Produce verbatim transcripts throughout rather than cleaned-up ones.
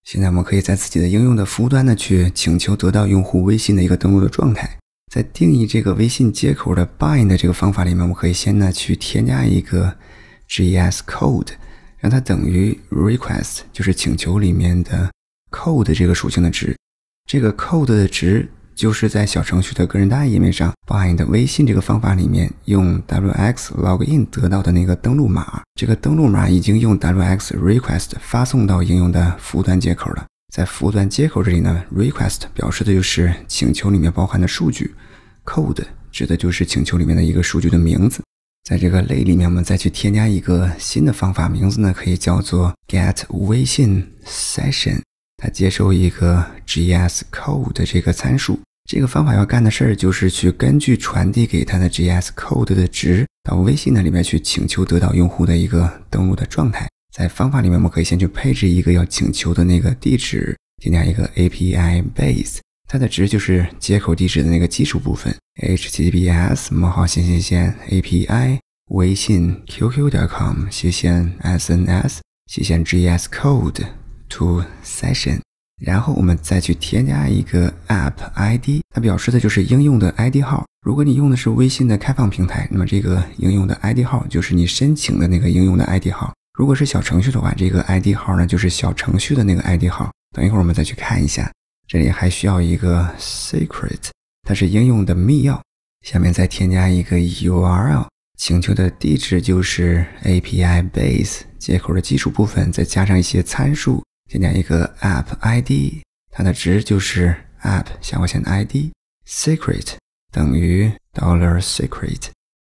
现在我们可以在自己的应用的服务端呢，去请求得到用户微信的一个登录的状态。在定义这个微信接口的 bind 的这个方法里面，我们可以先呢去添加一个 G S code， 让它等于 request， 就是请求里面的 code 这个属性的值。这个 code 的值就是在小程序的个人档案页面上 bind 微信这个方法里面用 W X login 得到的那个登录码。这个登录码已经用 W X request 发送到应用的服务端接口了。在服务端接口这里呢 request 表示的就是请求里面包含的数据， code 指的就是请求里面的一个数据的名字。在这个类里面我们再去添加一个新的方法，名字呢可以叫做 get 微信 session， 它接收一个 G S code 的这个参数。这个方法要干的事儿就是去根据传递给它的 G S code 的值到微信的里面去请求得到用户的一个登录的状态。在方法里面我们可以先去配置一个要请求的那个地址，添加一个 A P I base， 它的值就是接口地址的那个基础部分 H T T P S 冒号线线线 A P I 微信 Q Q 点 com 斜线 S N S 斜线 G S code to session。然后我们再去添加一个 App I D， 它表示的就是应用的 I D 号。如果你用的是微信的开放平台，那么这个应用的 I D 号就是你申请的那个应用的 I D 号。如果是小程序的话，这个 I D 号呢就是小程序的那个 I D 号。等一会儿我们再去看一下，这里还需要一个 secret， 它是应用的密钥。下面再添加一个 U R L， 请求的地址就是 A P I base 接口的基础部分，再加上一些参数。添加一个 App I D， 它的值就是 App 下划线 I D secret 等于 dollar secret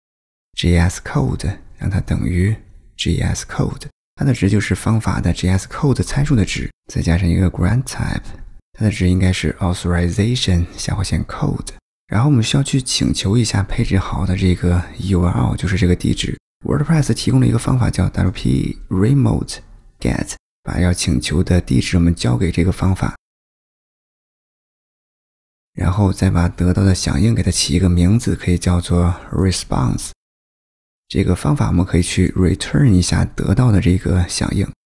G S code 让它等于 G S code， 它的值就是方法的 G S code 参数的值，再加上一个 grant type， 它的值应该是 authorization 下划线 code。然后我们需要去请求一下配置好的这个 U R L， 就是这个地址。WordPress 提供了一个方法叫 W P remote get，把要请求的地址我们交给这个方法，然后再把得到的响应给它起一个名字，可以叫做 response。这个方法我们可以去 return 一下得到的这个响应。